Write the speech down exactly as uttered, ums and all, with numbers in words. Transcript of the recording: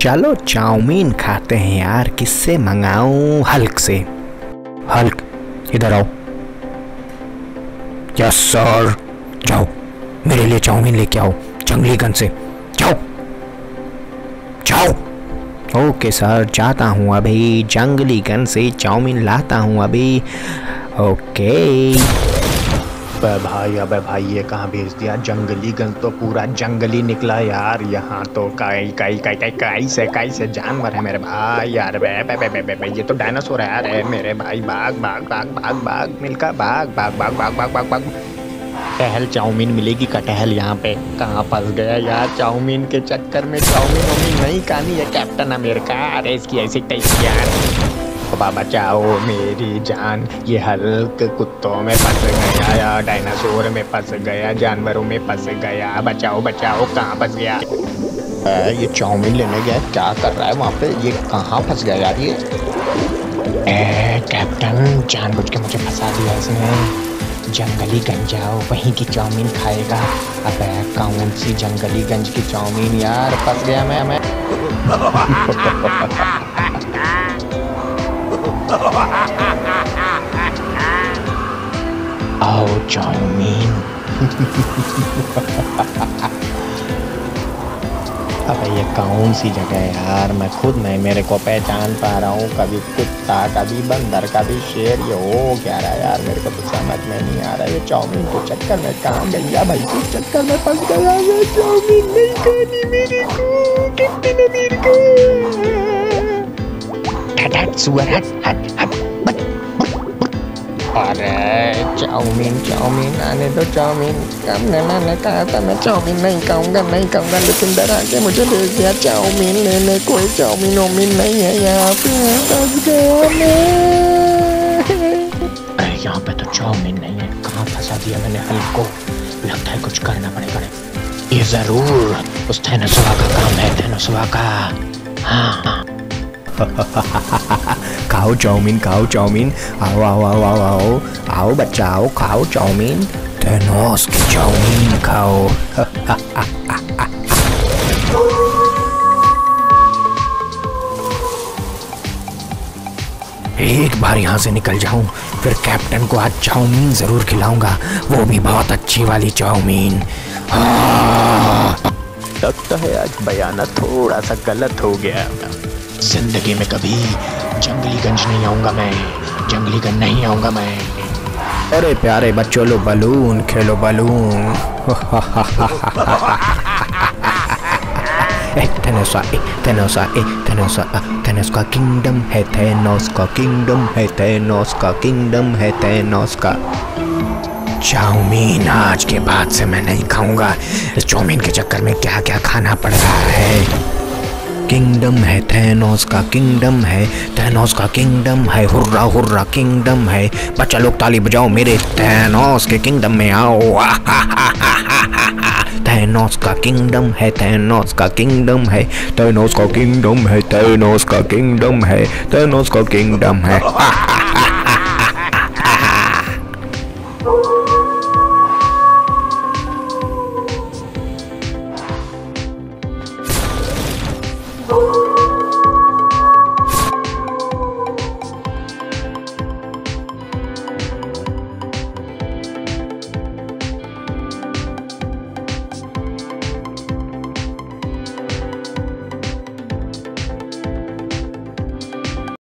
चलो चाउमीन खाते हैं यार। किससे मंगाऊं? हल्क से। हल्क इधर आओ। Yes sir. जाओ मेरे लिए चाउमीन लेके आओ जंगली गन से। जाओ जाओ। ओके सर जाता हूँ अभी, जंगली गन से चाउमीन लाता हूँ अभी। ओके। अबे भाई अबे भाई ये कहाँ भेज दिया? जंगली गन तो पूरा जंगली निकला यार। यहाँ तो काई काई काई काई काई से काई से जानवर है मेरे भाई यार। बे बे बे बे बे ये तो डायनासोर है यार। मेरे भाई भाग भाग भाग भाग भाग मिलकर भाग भाग भाग भाग भाग भाग भाग। टहल चाउमीन मिलेगी कटहल यहाँ पे। कहाँ फंस गया यार चाउमीन के चक्कर में। चाउमीन वाउमीन नहीं खानी है कैप्टन अमेरिका। अरे इसकी ऐसी टाइप यार। बाबा बचाओ मेरी जान। ये हल्क कुत्तों में फंस गया या डायनासोर में फंस गया, जानवरों में फंस गया। बचाओ बचाओ। कहाँ फंस गया? ये चाउमीन लेने गया, क्या कर रहा है वहाँ पे? ये कहाँ फंस गया यार ये? ए कैप्टन जानबूझ के मुझे फंसा दिया इसने। जंगली गंज जाओ, वहीं की चाउमीन खाएगा। अबे कौन सी जंगली गंज की चाउमीन यार? फंस गया मैं मैं आओ चाउमीन। अबे ये कौन सी जगह है यार? मैं खुद नहीं मेरे को पहचान पा रहा हूँ। कभी कुत्ता, कभी बंदर, कभी शेर। ये हो क्या रहा है यार? मेरे को तो समझ में नहीं आ रहा। ये चाउमीन के चक्कर में कहाँ गया भाई? किस चक्कर में फंस गया? ये चाउमीन नहीं खानी मेरे को कैप्टन अमेरिका। हट हट सुअर हट हट हट। अरे चाउमीन चाउमीन आने दो चाउमीन। कब मैंने कहा था मैं चाउमीन नहीं खाऊंगा नहीं खाऊंगा, लेकिन डरा के मुझे भेज दिया चाउमीन लेने। कोई चाउमीन वाउमीन नहीं है यहाँ पे। फंस गया मैं। अरे यहाँ पे तो चाउमीन नहीं है। कहाँ फंसा दिया मैंने हल्क को? लगता है कुछ करना पड़ेगा। ये जरूर उस थैनोसवा का काम है। थैनोसवा का। हाँ खाओ चाउमीन खाओ चाउमीन। आओ आओ आओ आओ आओ आओ बच्चा आओ खाओ चाउमीन। थैनोस की चाउमीन खाओ। एक बार यहाँ से निकल जाऊं फिर कैप्टन को आज चाउमीन जरूर खिलाऊंगा, वो भी बहुत अच्छी वाली चाउमीन। लगता है आज बयाना थोड़ा सा गलत हो गया। जिंदगी में कभी जंगली गंज नहीं आऊंगा मैं। जंगली गंज नहीं आऊंगा मैं। अरे प्यारे बच्चों लो बलून खेलो बलून। थैनोसा ए थैनोसा ए थैनोसा थैनोस का किंगडम है। थैनोस का किंगडम है। थैनोस का किंगडम है। थैनोस का चाउमीन आज के बाद से मैं नहीं खाऊंगा। इस चाउमीन के चक्कर में क्या क्या खाना पड़ रहा है। किंगडम है थैनोस का किंगडम है। थैनोस का किंगडम है। हुर्रा हुर्रा किंगडम है। बच्चा लोग ताली बजाओ मेरे थैनोस के किंगडम में आओ। थैनोस का किंगडम है। थैनोस का किंगडम है। थैनोस का किंगडम है। थैनोस का किंगडम है। थैनोस का किंगडम है।